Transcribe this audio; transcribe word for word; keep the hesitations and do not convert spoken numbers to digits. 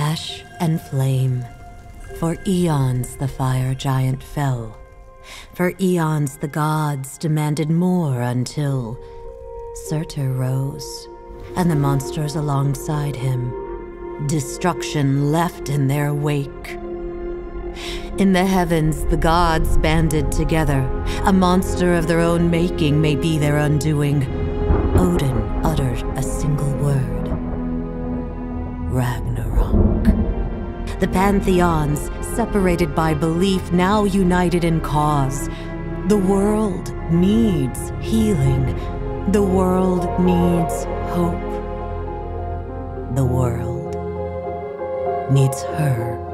ash and flame. For eons the fire giant fell. For eons the gods demanded more until Surtr rose, and the monsters alongside him. Destruction left in their wake. In the heavens, the gods banded together. A monster of their own making may be their undoing. Odin uttered a single word. Ragnarök. The pantheons, separated by belief, now united in cause. The world needs healing. The world needs hope. The world needs her.